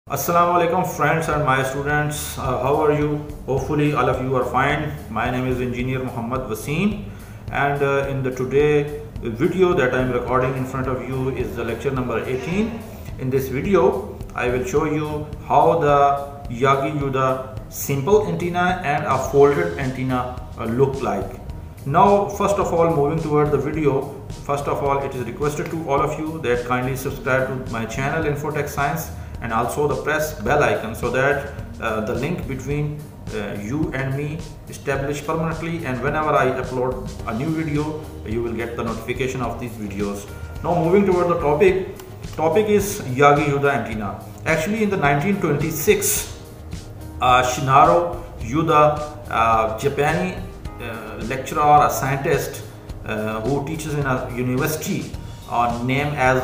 Assalamu alaikum friends and my students, how are you? Hopefully all of you are fine. My name is Engineer Muhammad Wasim, and in the today video that I am recording in front of you is the lecture number 18. In this video I will show you how the Yagi-Uda simple antenna and a folded antenna look like. Now first of all, moving toward the video, first of all it is requested to all of you that kindly subscribe to my channel Infotech Science and also the press bell icon so that the link between you and me established permanently, and whenever I upload a new video you will get the notification of these videos. Now moving toward the topic is Yagi-Uda antenna. Actually in the 1926 Shinaro Yuda, Japanese lecturer or a scientist who teaches in a university named as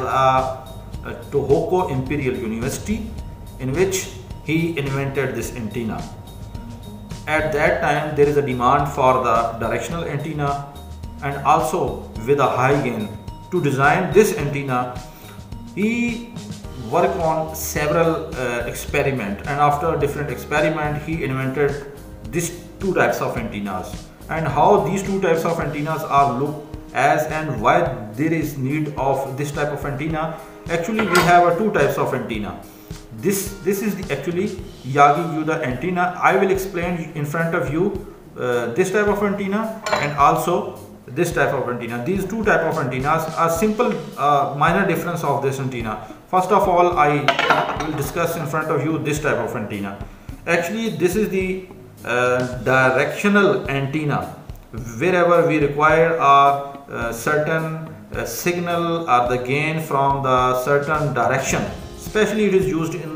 Tohoku Imperial University, in which he invented this antenna. At that time there is a demand for the directional antenna and also with a high gain. To design this antenna he worked on several experiments, and after different experiments he invented these two types of antennas. And how these two types of antennas are look as and why there is need of this type of antenna. Actually we have two types of antenna. This is actually Yagi-Uda antenna. I will explain in front of you this type of antenna and also this type of antenna. These two type of antennas are simple minor difference of this antenna. First of all, I will discuss in front of you this type of antenna. Actually this is the directional antenna. Wherever we require a certain signal or the gain from the certain direction, especially it is used in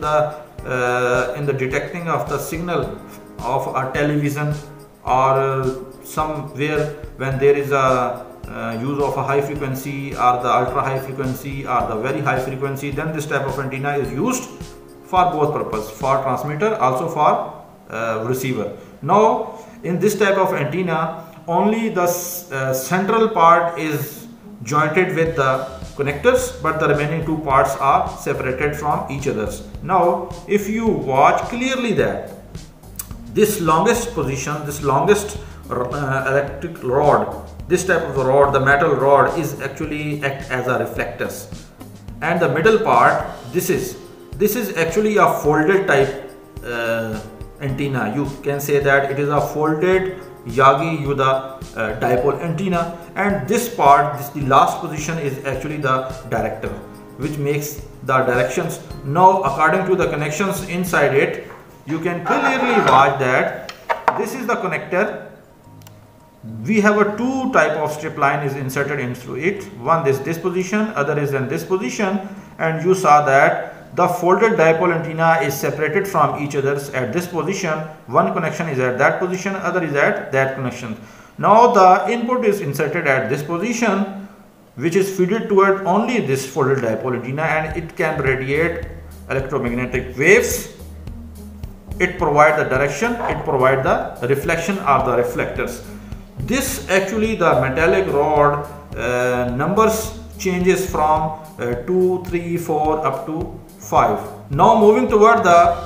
the detecting of the signal of a television or somewhere when there is a use of a high frequency or the ultra high frequency or the very high frequency, then this type of antenna is used for both purpose, for transmitter also for receiver. Now in this type of antenna only the central part is jointed with the connectors, but the remaining two parts are separated from each others. Now if you watch clearly that this longest position, this longest electric rod, this type of rod, the metal rod, is actually act as a reflectors, and the middle part, this is actually a folded type antenna. You can say that it is a folded Yagi-Uda dipole antenna, and this part, the last position, is actually the director, which makes the directions. Now according to the connections inside it, you can clearly watch that this is the connector. We have a two type of strip line is inserted into it. One is this position, other is in this position, and you saw that the folded dipole antenna is separated from each others at this position. One connection is at that position, other is at that connection. Now the input is inserted at this position, which is fed toward only this folded dipole antenna, and it can radiate electromagnetic waves. It provides the direction, it provides the reflection of the reflectors. This actually the metallic rod numbers changes from 2, 3, 4 up to 5. Now moving toward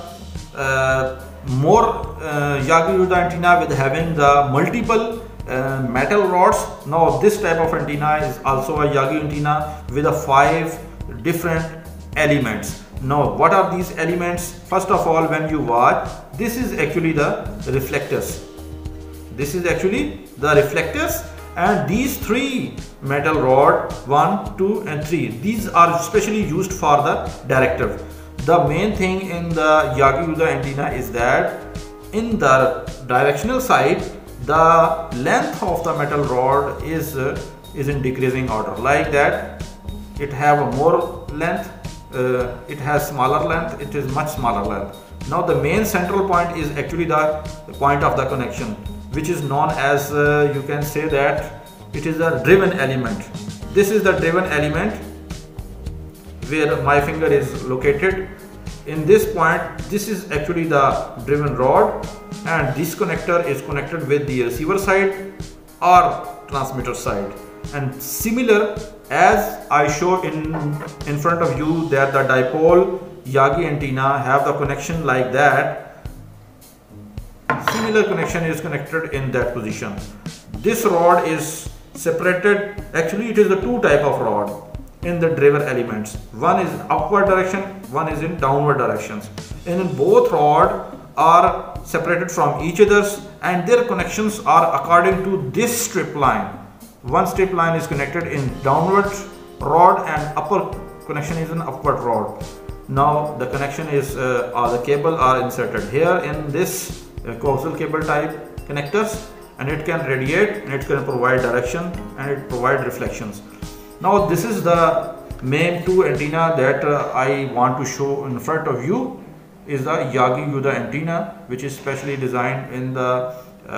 the more Yagi-Uda antenna with having the multiple metal rods. Now this type of antenna is also a Yagi antenna with a 5 different elements. Now what are these elements? First of all, when you watch, this is actually the reflectors. This is actually the reflectors, and these three metal rod 1, 2 and 3, these are specially used for the director. The main thing in the Yagi-Uda antenna is that in the directional side the length of the metal rod is in decreasing order, like that it have a more length, it has smaller length, it is much smaller length. Now the main central point is actually the point of the connection, which is known as you can say that it is a driven element. This is the driven element where my finger is located. In this point, this is actually the driven rod, and this connector is connected with the receiver side or transmitter side. And similar as I show in front of you, that the dipole Yagi antenna have the connection like that, similar connection is connected in that position. This rod is separated, actually it is the two type of rod in the driver elements. One is upward direction, one is in downward directions. And in both rod are separated from each others and their connections are according to this strip line. One strip line is connected in downward rod and upper connection is an upward rod. Now the connection is or the cable are inserted here in this coaxial cable type connectors, and it can radiate and it can provide direction and it provide reflections. Now this is the main two antenna that I want to show in front of you is the Yagi Yuda antenna, which is specially designed in the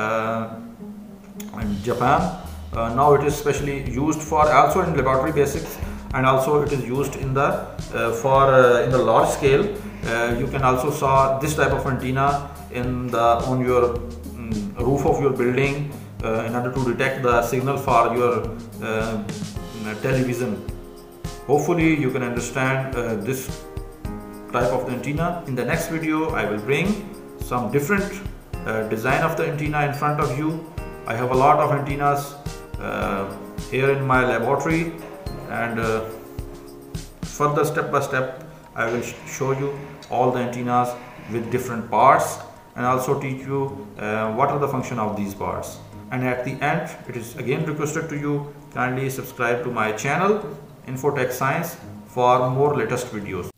in Japan. Now it is specially used for also in laboratory basics, and also it is used in the in the large scale. You can also saw this type of antenna in the on your roof of your building in order to detect the signal for your television. Hopefully you can understand this type of the antenna. In the next video I will bring some different design of the antenna in front of you. I have a lot of antennas here in my laboratory, and further step by step I will show you all the antennas with different parts and also teach you what are the function of these parts. And at the end, it is again requested to you kindly subscribe to my channel Infotech Science for more latest videos.